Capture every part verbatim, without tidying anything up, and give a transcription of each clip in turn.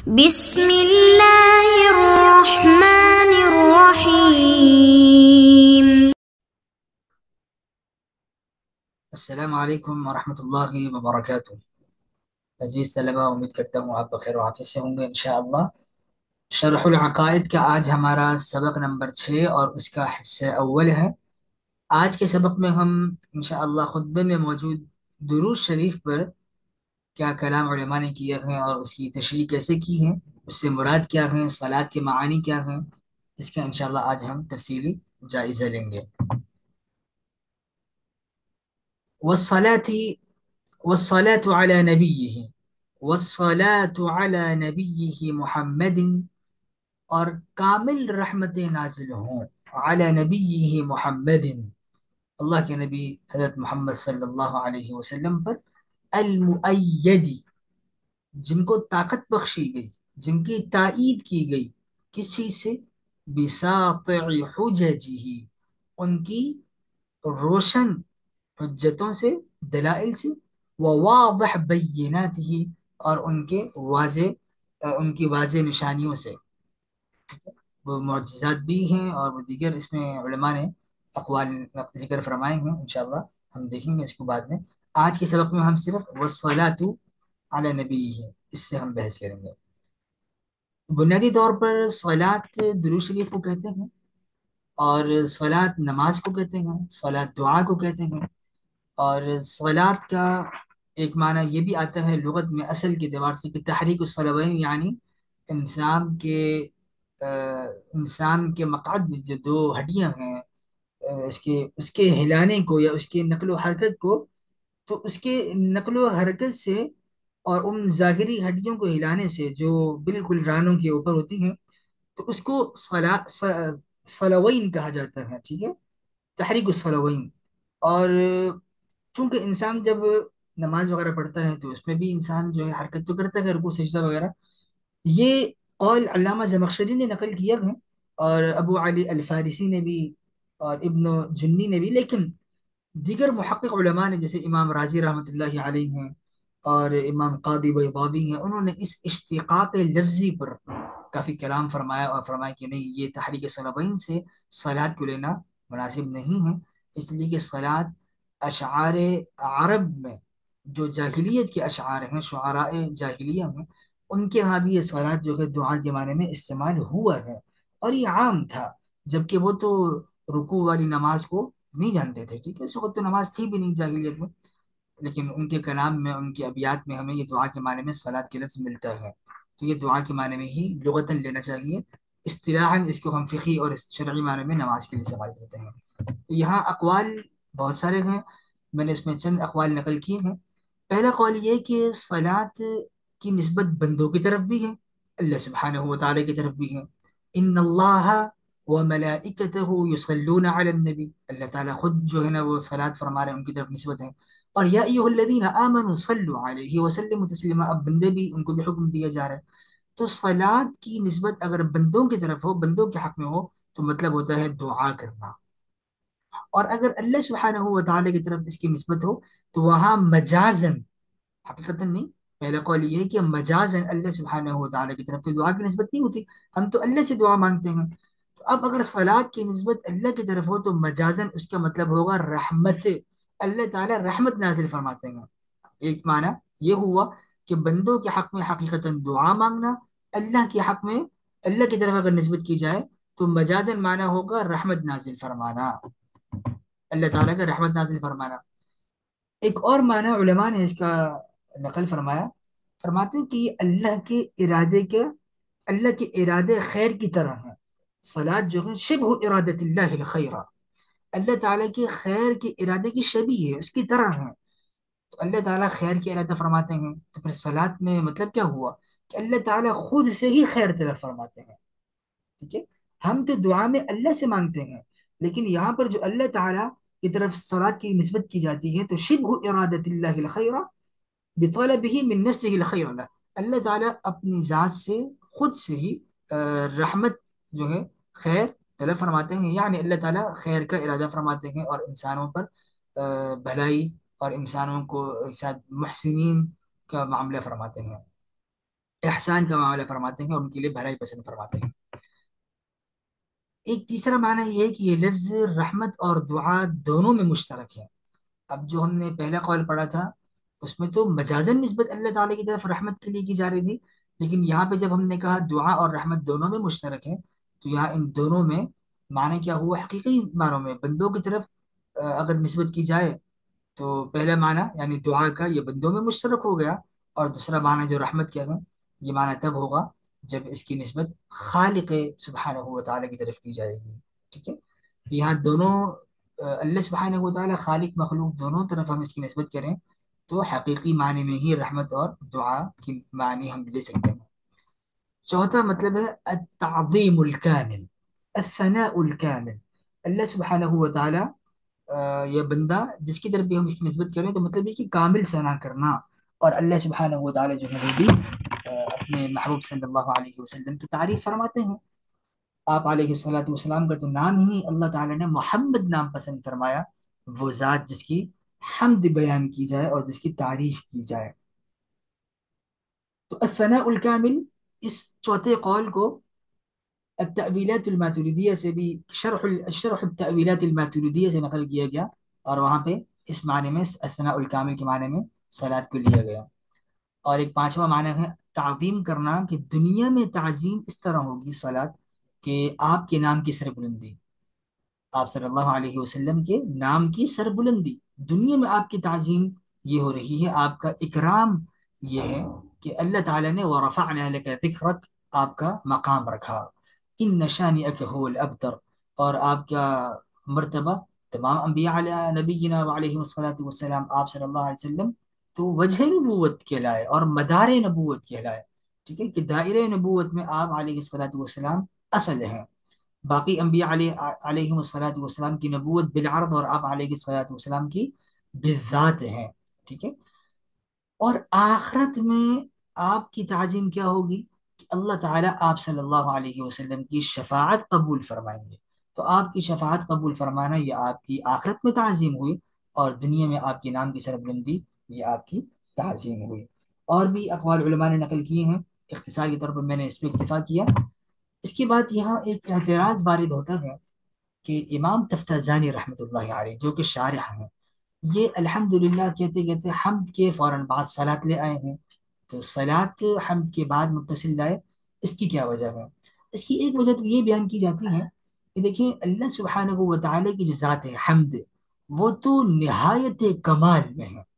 بسم الله الرحمن الرحيم. السلام علیکم ورحمۃ اللہ وبرکاتہ۔ عزیز طلبہ، امید کرتا ہوں آپ بخیر و عافیت سے ہوں گے انشاءاللہ۔ شرح العقائد کا آج ہمارا سبق نمبر چھ اور اس کا حصہ اول ہے۔ آج کے سبق میں ہم انشاءاللہ خطبے میں موجود درود شریف پر کیا کلام علماء نے کیا ہے اور اس کی تشریح کیسے کی ہے، اس سے مراد کیا ہے، صلات کے معانی کیا ہیں، اس کا انشاءاللہ آج ہم تفصیلی جائزہ لیں گے۔ والصلاة والصلاة على نبیہ والصلاة على نبیہ محمد، اور کامل رحمت نازل ہوں علی نبیہ محمد، اللہ کے نبی حضرت محمد صلی اللہ علیہ وسلم پر، المؤیدی، جن کو طاقت بخشی گئی، جن کی تائید کی گئی، کس چیز سے؟ بساطع حججہ، ان کی روشن حجتوں سے، دلائل سے، وواضح بیناتہ، اور ان کے واضح ان کی واضح نشانیوں سے۔ وہ معجزات بھی ہیں اور وہ دیگر اس میں علماء نے اقوال ذکر فرمائے ہیں، انشاءاللہ ہم دیکھیں گے اس کو بعد میں۔ آج کے سبق میں ہم صرف والصلاۃ علی نبی ہے، اس سے ہم بحث کریں گے۔ بنیادی طور پر صلاۃ درود شریف کو کہتے ہیں، اور صلاۃ نماز کو کہتے ہیں، صلاۃ دعا کو کہتے ہیں، اور صلاۃ کا ایک معنی یہ بھی آتا ہے لغت میں اصل کے اعتبار سے کہ تحریک الصلوین، یعنی انسان کے آ، انسان کے مقعد میں جو دو ہڈیاں ہیں، آ، اس کے اس کے ہلانے کو یا اس کے نقل و حرکت کو، تو اس کے نقل و حرکت سے اور ان ظاہری ہڈیوں کو ہلانے سے جو بالکل رانوں کے اوپر ہوتی ہیں، تو اس کو صلا س- صلوین کہا جاتا ہے، ٹھیک ہے، تحریک الصلوین۔ اور چونکہ انسان جب نماز وغیرہ پڑھتا ہے تو اس میں بھی انسان جو ہے حرکت تو کرتا ہے، رکوع سجدہ وغیرہ۔ یہ قول علامہ زمخشری نے نقل کیا ہے، اور ابو علی الفارسی نے بھی، اور ابن جنی نے بھی، لیکن دیگر محقق علماء نے جیسے امام راضی رحمۃ اللہ علیہ ہیں اور امام قاضی بیضاوی ہیں، انہوں نے اس اشتقاق لفظی پر کافی کلام فرمایا اور فرمایا کہ نہیں، یہ تحریک صلوین سے صلات کو لینا مناسب نہیں ہے، اس لیے کہ صلات اشعار عرب میں جو جاہلیت کے اشعار ہیں، شعراء جاہلیہ میں، ان کے ہاں بھی یہ صلات جو ہے دعا کے معنی میں استعمال ہوا ہے، اور یہ عام تھا، جبکہ وہ تو رکوع والی نماز کو نہیں جانتے تھے، ٹھیک ہے، اس وقت تو نماز تھی بھی نہیں جاہلیت میں، لیکن ان کے کلام میں، ان کے ابیات میں ہمیں یہ دعا کے معنی میں صلات کے لفظ ملتا ہے، تو یہ دعا کے معنی میں ہی لغتاً لینا چاہیے۔ اصطلاحاً اس کو ہم فقہی اور شرعی معنی میں نماز کے لیے استعمال کرتے ہیں۔ تو یہاں اقوال بہت سارے ہیں، میں نے اس میں چند اقوال نقل کیے ہیں۔ پہلا قول یہ کہ صلات کی نسبت بندوں کی طرف بھی ہے، اللہ سبحانہ و تعالیٰ کی طرف بھی ہے۔ ان اللہ و ملائکتہ یصلون علی النبی، اللہ تعالیٰ خود جو ہے نا وہ صلات فرما رہے ہیں، ان کی طرف نسبت ہے۔ اور یا ایھا الذین آمنوا صلوا علیہ وسلموا تسلیما، اب بندے بھی، ان کو بھی حکم دیا جا رہا ہے، تو صلات کی نسبت اگر بندوں کی طرف ہو، بندوں کے حق میں ہو، تو مطلب ہوتا ہے دعا کرنا، اور اگر اللہ سبحانہ و تعالیٰ کی طرف اس کی نسبت ہو تو وہاں مجازن، حقیقت نہیں، پہلا قول یہ ہے کہ مجازن اللہ سبحانہ و تعالیٰ کی طرف تو دعا کی نسبت نہیں ہوتی، ہم تو اللہ سے دعا مانگتے ہیں، تو اب اگر صلات کی نسبت اللہ کی طرف ہو تو مجازن اس کا مطلب ہوگا رحمت، اللہ تعالیٰ رحمت نازل فرماتے ہیں۔ ایک معنی یہ ہوا کہ بندوں کے حق میں حقیقتاً دعا مانگنا، اللہ کے حق میں اللہ کی طرف اگر نسبت کی جائے تو مجازن معنی ہوگا رحمت نازل فرمانا، اللہ تعالیٰ کا رحمت نازل فرمانا۔ ایک اور معنی علماء نے اس کا نقل فرمایا، فرماتے ہیں کہ یہ اللہ کے ارادے کے اللہ کے ارادے خیر کی طرح ہیں، صلات جو ہے شبہ ارادت اللہ الخیر، اللہ تعالیٰ کے خیر کے ارادے کی شبیہ ہے، اس کی طرح ہے، تو اللہ تعالیٰ خیر کی ارادہ فرماتے ہیں، تو پھر صلات میں مطلب کیا ہوا کہ اللہ تعالیٰ خود سے ہی خیر طلب فرماتے ہیں، ٹھیک ہے، ہم تو دعا میں اللہ سے مانگتے ہیں، لیکن یہاں پر جو اللہ تعالیٰ کی طرف صلات کی نسبت کی جاتی ہے تو شبہ ارادت اللہ الخیر بطلبہ من نفسہ الخیر له، اللہ تعالیٰ اپنی ذات سے خود سے ہی آ، رحمت جو ہے خیر طلب فرماتے ہیں، یعنی اللہ تعالیٰ خیر کا ارادہ فرماتے ہیں اور انسانوں پر آ، بھلائی اور انسانوں کو ساتھ محسنین کا معاملہ فرماتے ہیں۔ एहसान का मामला फरमाते हैं और उनके लिए भलाई पसंद फरमाते हैं। एक तीसरा माना यह है कि ये लफ्ज रहमत और दुआ दोनों में मुश्तरक है। अब जो हमने पहला कॉल पढ़ा था उसमें तो मजाजन निस्बत अल्लाह ताला की तरफ रहमत के लिए की जा रही थी, लेकिन यहाँ पे जब हमने कहा दुआ और रहमत दोनों में मुश्तरक है, तो यहाँ इन दोनों में माने क्या हुआ, हकीकी मानों में बंदों की तरफ अ, अगर निस्बत की जाए तो पहला माना यानी दुआ का ये बंदों में मुश्तरक हो गया, और दूसरा माना जो रहमत का है ये माना तब होगा जब इसकी निस्बत खालिक सुब्हानहू व तआला की तरफ की जाएगी। ठीक है, तो यहाँ दोनों अ, अल्लाह सुब्हानहू व तआला खालिक मखलूक दोनों तरफ हम इसकी निस्बत करें तो हकीकी मानी में ही रहमत और दुआ की मानी हम ले सकते हैं। चौथा मतलब है अत्ताज़ीमुल कामिल, अस्सनाउल कामिल। अल्लाह सुब्हानहू व तआला अ, ये बंदा जिसकी तरफ भी हम इसकी निस्बत करें तो मतलब ये कि कामिल सना करना। और अल्लाह सुब्हानहू व तआला जो है वो भी अ, अपने महबूब सल्लल्लाहु अलैहि वसल्लम की तारीफ फरमाते हैं। आप अलैहिस्सलातु वस्सलाम का तो नाम ही अल्लाह ताला ने मोहम्मद नाम पसंद फरमाया, वो ज़ात जिसकी हम्द बयान की जाए और जिसकी तारीफ की जाए। तो अस्सनाउल कामिल इस चौथे कौल को التأويلات الماتريدية से भी शरह शरह التأويلات الماتريدية से नकल किया गया, और वहाँ पे इस माने में असनाउल कामिल के माने में सलात को लिया गया। और एक पांचवा माना है ताज़ीम करना, कि दुनिया में ताज़ीम इस तरह होगी सलात कि आपके नाम की सरबुलंदी, आप सल्लल्लाहु अलैहि वसल्लम के नाम की सरबुलंदी, दुनिया में आपकी ताजीम ये हो रही है, आपका इकराम ये है कि अल्लाह ताला ने व रफ़अना लका ज़िक्रक, आपका मकाम रखा, इन शानिअक हुवल अबतर, और आपका मर्तबा तमाम अम्बिया अला नबीना व अलैहिस्सलातु वस्सलाम आप सल्लल्लाहु अलैहि वसल्लम तो वजह नबूवत कहलाए और मदार नबूवत कहलाए। ठीक है, कि दायरे नबूवत में आप अलैहिस्सलातु वस्सलाम असल हैं, बाकी अम्बिया अलैहिस्सलातु वस्सलाम की नबूवत बिलअर्द और आप अलैहिस्सलातु वस्सलाम की बिज़ात है। ठीक है, और आखिरत में आपकी ताजीम क्या होगी कि अल्लाह ताला आप सल्लल्लाहु अलैहि वसल्लम की शफाअत कबूल फरमाएंगे। तो आपकी शफाअत कबूल फरमाना ये आपकी आखिरत में ताजीम हुई, और दुनिया में आपके नाम की सरबुलंदी ये आपकी ताजीम हुई। और भी अक़वाल उलमा ने नकल किए हैं, इख्तिसार के तौर पर मैंने इस पर इक्तफा किया। इसके बाद यहाँ एक एतराज़ वारिद होता है कि इमाम तफ्ताजानी रहमतुल्लाहि अलैह जो कि शारिह हैं, ये अल्हम्दुलिल्लाह कहते कहते हम्द के फौरन बाद सलात ले आए हैं। तो सलात हम्द के बाद मुत्तसिल लाए, इसकी क्या वजह है? इसकी एक वजह तो ये बयान की जाती है कि देखिए अल्लाह सुब्हानहू व तआला की जो ज़ात है हम्द, वो तो निहायत कमाल में है,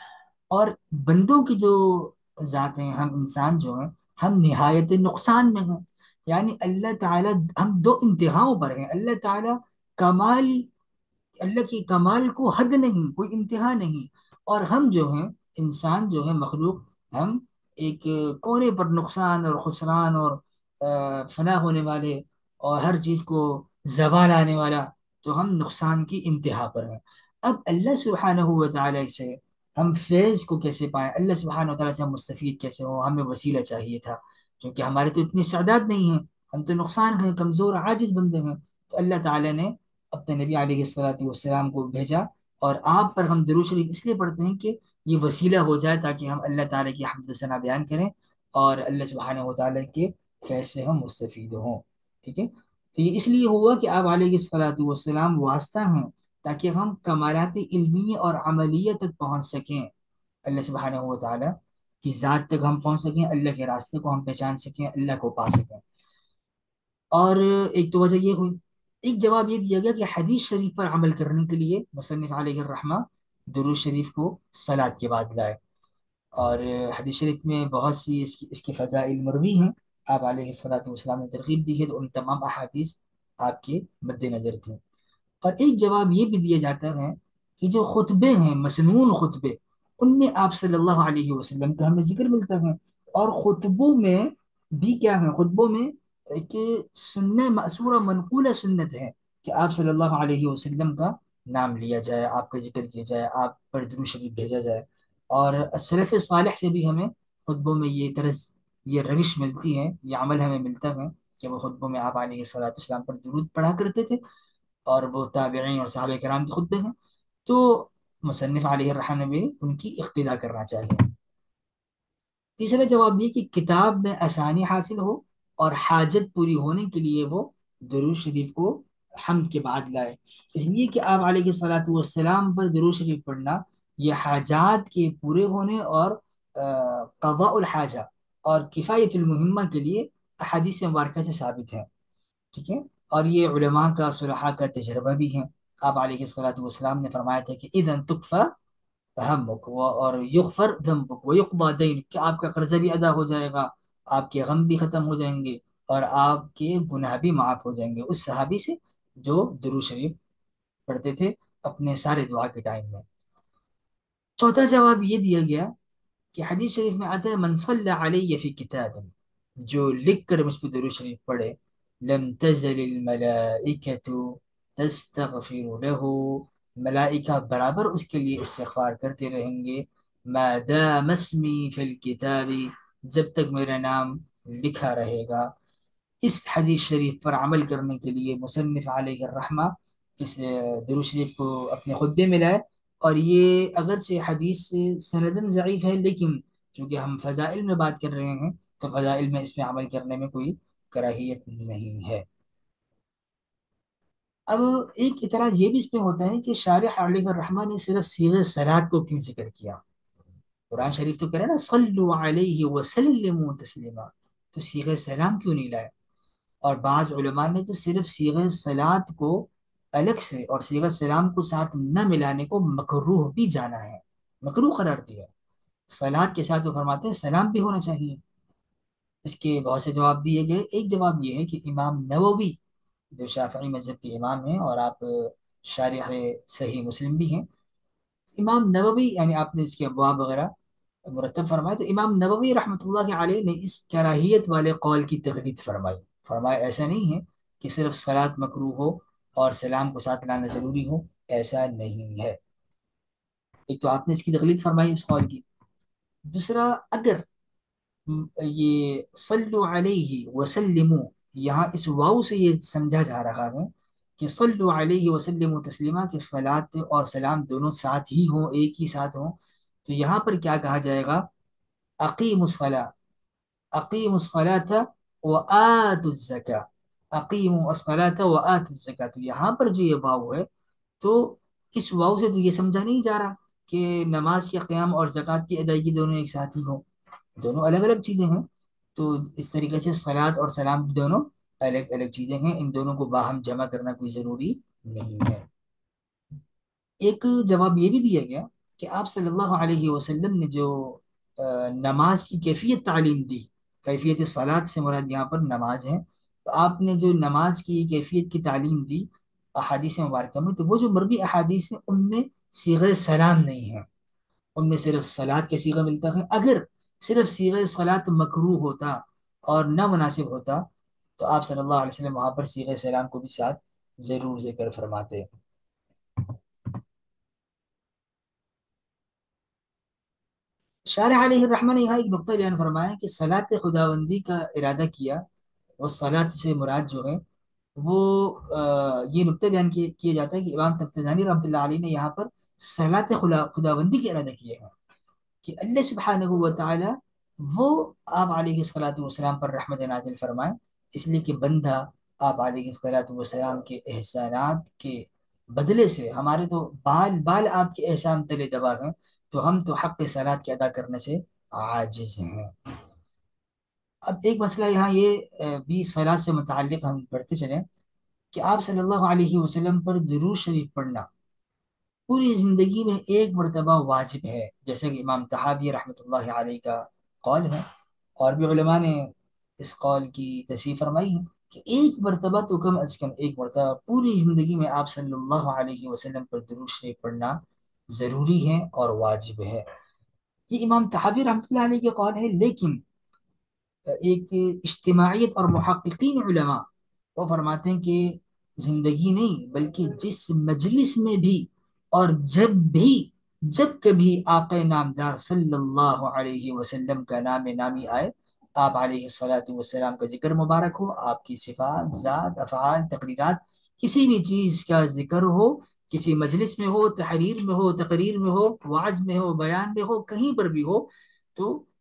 और बंदों की जो ज़ात हैं, हम इंसान जो हैं हम निहायत नुकसान में हैं। यानी अल्लाह ताला, हम दो इंतहाओं पर हैं। अल्लाह ताला कमाल, अल्लाह की कमाल को हद नहीं, कोई इंतहा नहीं, और हम जो हैं इंसान जो है मखलूक, हम एक कोने पर नुकसान और खुसरान और अ, फना होने वाले और हर चीज़ को जवाल आने वाला, तो हम नुकसान की इंतहा पर हैं। अब अल्लाह सुब्हानहू व तआला से हम फैज़ को कैसे पाएं, अल्लाह सुब्हानहू व तआला से हम मुस्तफ़ीद कैसे हो, हमें वसीला चाहिए था, क्योंकि हमारे तो इतनी इस्तेदाद नहीं है, हम तो नुकसान हैं, कमज़ोर आजिज़ बंदे हैं। तो अल्लाह ताला ने अपने नबी अलैहिस्सलातु वस्सलाम को भेजा, और आप पर हम दुरूद शरीफ इसलिए पढ़ते हैं कि ये वसीला हो जाए ताकि हम अल्लाह ताला की हम्द सना बयान करें और अल्लाह सुब्हानहू व तआला के फैज़ से हम मुस्तफ़ीद हों। ठीक है, तो ये इसलिए हुआ कि आप अलैहिस्सलातु वस्सलाम वास्ता हैं ताकि हम कमालात इल्मी और अमलिया तक पहुँच सकें, अल्लाह सुब्हानहू व तआला की ज़ात तक हम पहुँच सकें, अल्लाह के रास्ते को हम पहचान सकें, अल्लाह को पा सकें। और एक तो वजह ये हुई। एक जवाब ये दिया गया कि हदीस शरीफ पर अमल करने के लिए मुसन्निफ अलैहि रहमा दुरूद शरीफ को सलात के बाद लाए, और हदीस शरीफ में बहुत सी इसकी इसके फ़ज़ाइल मरवी हैं, आप अलैहिस्सलातु वस्सलाम ने तरगीब दी है, तो उन तमाम अहादीस आपके मद्देनज़र थी। और एक जवाब ये भी दिया जाता है कि जो खुतबे हैं मसनून खुतबे, उनमें आप सल्लल्लाहु अलैहि वसल्लम का हमें जिक्र मिलता है, और खुतबों में भी क्या है, खुतबों में एक सुन्नत मअसूरा मनकूला सुन्नत है कि आप सल्लल्लाहु अलैहि वसल्लम का नाम लिया जाए, आपका जिक्र किया जाए, आप पर दुरूद शरीफ भेजा जाए। और सलफ़ सालिह से भी हमें खुतबों में ये तरस, ये रविश मिलती है, ये अमल हमें मिलता है कि वो खुतबों में आप अलैहिस्सलातु वस्सलाम पर दुरूद पढ़ा करते थे, और वो ताबिईन और सहाबा किराम के खुतबे हैं, तो मुसन्निफ अलैहि रहम ने भी उनकी इक्तिदा करना चाहिए। तीसरा जवाब ये कि किताब में आसानी हासिल हो और हाजत पूरी होने के लिए वो दुरूद शरीफ को हम्द के बाद लाए, इसलिए कि आप अलैहिस्सलातु वस्सलाम पर दुरूद शरीफ पढ़ना ये हाजात के पूरे होने और क़ज़ाउल हाजा और किफ़ायतुल मुहिम्मा के लिए अहादीस मुबारका से साबित है। ठीक है। और ये उलमा का सुलहा का तजर्बा भी है। आप अलैहिस्सलातु वस्सलाम ने फरमाया था कि इदन तुकफ़ा हमक व और युगफर ज़म्बुक व युक़दा दैनुक, कि आपका कर्जा भी अदा हो जाएगा, आपके गम भी खत्म हो जाएंगे और आपके गुनाह भी माफ हो जाएंगे, उस सहाबी से जो दुरूद शरीफ पढ़ते थे अपने सारे दुआ के टाइम में। चौथा जवाब ये दिया गया कि हदीस शरीफ में आता है, मन सल्ला अलैहि फी किताबिन, जो लिख कर मुझ पर दुरूद शरीफ पढ़े, लम तज़लिल मलाइकतु तस्तगफिरु लहू, मलाइका बराबर उसके लिए इस्तिग़फ़ार करते रहेंगे, मा दाम अस्मी फिल किताबी, जब तक मेरा नाम लिखा रहेगा। इस हदीस शरीफ पर अमल करने के लिए मुसन्निफ़ अलैहि रहमा इस दुरूद शरीफ को अपने खुतबे में लाए। और ये अगरचे हदीस सनदन ज़ईफ़ है, लेकिन चूँकि हम फ़ज़ाइल में बात कर रहे हैं तो फ़ज़ाइल में इसमें अमल करने में कोई कराहियत नहीं है। अब एक इतराज़ ये भी इसमें होता है कि शारिह अलैहि रहमा ने सिर्फ सीग़े सलात को क्यों जिक्र किया। कुरान शरीफ तो कह रहा है ना, सल्लु अलैहि व सल्लिमू तस्लीमा, तो सीग़े सलाम क्यों नहीं लाया। और बाज़ उलमा ने तो सिर्फ सीग़े सलात को अलग से और सीग़े सलाम को साथ न मिलाने को मकरूह भी जाना है, मकरूह करार दिया। सलात के साथ वो फरमाते हैं सलाम भी होना चाहिए। इसके बहुत से जवाब दिए गए। एक जवाब ये है कि इमाम नववी जो शाफी मजहब के इमाम हैं और आप शारिह सही मुस्लिम भी हैं, इमाम नववी यानी आपने इसके अबवाब वगैरह मुरतब फरमाए, तो इमाम नववी रहमतुल्लाह अलैह ने इस कराहियत वाले कौल की तकरीद फरमाई। फरमाया ऐसा नहीं है कि सिर्फ सलात मकरूह हो और सलाम को साथ लाना जरूरी हो, ऐसा नहीं है। एक तो आपने इसकी तकलीद फरमाई इस कौल की। दूसरा, अगर ये सल्लु अलैहि वसल्लिमु, यहाँ इस वाव से ये समझा जा रहा है कि सल्लु अलैहि वसल्लिमु तस्लीमा, कि सलात और सलाम दोनों साथ ही हों, एक ही साथ हों, तो यहाँ पर क्या कहा जाएगा, अकीमुस्सला, अकीमुस्सलात व आतुज़्ज़का, अकीमुस्सलात व आतुज़्ज़का, तो यहाँ पर जो ये वाव है, तो इस वाव से तो ये समझा नहीं जा रहा कि नमाज के क़याम और ज़कात की अदायगी दोनों एक साथ ही हो, दोनों अलग अलग चीजें हैं। तो इस तरीके से सलात और सलाम दोनों अलग अलग चीजें हैं, इन दोनों को बाहम जमा करना कोई जरूरी नहीं है। एक जवाब ये भी दिया गया कि आप सल्लल्लाहु अलैहि वसल्लम ने जो अ, नमाज की कैफियत तालीम दी, कैफियत सलात से मुराद यहाँ पर नमाज है, तो आपने जो नमाज की कैफियत की तालीम दी अहादीस मुबारक में, तो वो जो मरवी अहादीस है उनमें सीग़े सलाम नहीं है, उनमें सिर्फ सलात के सीगा मिलता है। अगर सिर्फ सीगा सलात मकरूह होता और ना मुनासिब होता तो आप सल्लल्लाहु अलैहि वसल्लम वहां पर सीगा सलाम को भी साथ जरूर जिक्र फरमाते। शारिह अलैहि रहमान ने यहाँ एक नुक्ता बयान फरमाया कि सलात खुदाबंदी का इरादा किया, वो सलात से मुराद जो है वो अ, ये नुक्ता बयान किए किया जाता है कि इमाम तफ्तानी रहमतुल्लाह अलैह ने यहाँ पर सलात खुदा खुदाबंदी के इरादा किए हैं कि अल्लाह सुब्हानहू व तआला वो आप अलैहिस्सलातु वस्सलाम पर रहमत नाजिल फरमाए, इसलिए कि बंदा आप अलैहिस्सलातु वस्सलाम के एहसानात के बदले से, हमारे तो बाल बाल आपके एहसान तले दबा हैं, तो हम तो हक़ सलात के अदा करने से आजिज हैं। अब एक मसला यहाँ ये अ, भी सलात से मुताल्लिक़ हम पढ़ते चलें कि आप सल्लल्लाहु अलैहि वसल्लम पर दुरूद शरीफ पढ़ना पूरी जिंदगी में एक मरतबा वाजिब है, जैसे कि इमाम तहावी रहमतुल्लाहि अलैहि का कौल है, और भी उलमा ने इस कौल की तस्हीह फरमाई है कि एक मरतबा तो कम अज कम एक मरतबा पूरी जिंदगी में आप सल्लल्लाहु अलैहि वसल्लम पर दुरूद शरीफ पढ़ना जरूरी है और वाजिब है। ये इमाम तहावी रहमतुल्लाहि अलैहि के कौल है, लेकिन एक इज्तिमाइयत और मुहक्किकीन उलमा वो फरमाते हैं कि जिंदगी नहीं बल्कि जिस मजलिस में भी और जब भी, जब कभी आका नामदार सल्लल्लाहु अलैहि वसल्लम का नाम नामी आए, आप अलैहि सलातु वस्सलाम का जिक्र मुबारक हो, आपकी सिफात ज़ात अफ़आल तकरीरात किसी भी चीज़ का जिक्र हो, किसी मजलिस में हो, तहरीर में हो, तकरीर में हो, वाज में हो, बयान में हो, कहीं पर भी हो, तो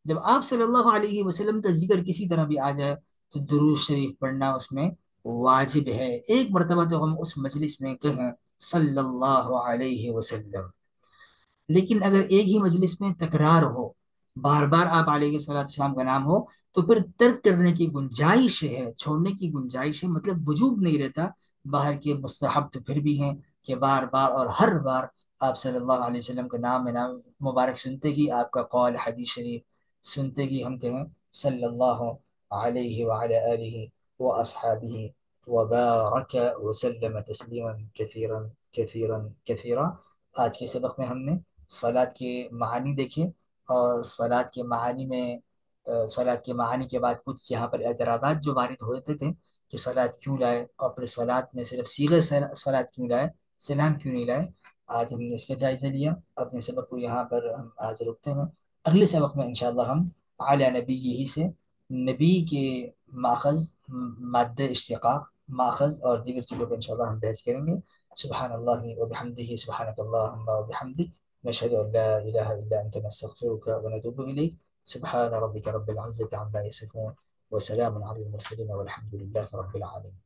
جب آپ صلی اللہ علیہ وسلم کا ذکر کسی طرح بھی آ جائے تو درود شریف پڑھنا اس میں واجب ہے، ایک مرتبہ تو ہم اس مجلس میں کہیں صلی اللہ علیہ وسلم۔ لیکن اگر ایک ہی مجلس میں تکرار ہو، بار بار آپ علیہ الصلوۃ والسلام کا نام ہو، تو پھر ترک کرنے کی گنجائش ہے، چھوڑنے کی گنجائش ہے، مطلب وجوب نہیں رہتا۔ باہر کے مستحب تو پھر بھی ہیں کہ بار بار اور ہر بار آپ صلی اللہ علیہ وسلم کا نام نام مبارک سنتے ہی، آپ کا قول حدیث شریف سنتے ہی ہم کہیں صلی اللہ علیہ وعلی آلہ و اصحابہ وبارک وسلم تسلیما کثیرا کثیرا کثیرا۔ آج کے سبق میں ہم نے صلاۃ کے معانی دیکھے، اور صلاۃ کے معانی میں صلاۃ کے معانی کے بعد کچھ یہاں پر اعتراضات جو وارد ہوتے تھے کہ صلاۃ کیوں لائے، اور پھر صلاۃ میں صرف صیغہ صلاۃ کیوں لائے، سلام کیوں نہیں لائے، آج ہم نے اس کا جائزہ لیا۔ اپنے سبق کو یہاں پر ہم آج رکتے ہیں، اگلے سبق میں انشاءاللہ ہم اعلیٰ نبی ہی سے نبی کے ماخذ، مادہ اشتقاق، ماخذ اور دیگر چیزوں پر انشاءاللہ ہم بحث کریں گے۔ سبحان اللہ وبحمدہ، سبحانک اللہم وبحمدک، نشہد ان لا الہ الا انت، نستغفرک ونتوب الیک۔ سبحان ربک رب العزة عما یصفون، وسلام علی المرسلین، والحمد للہ رب العالمین۔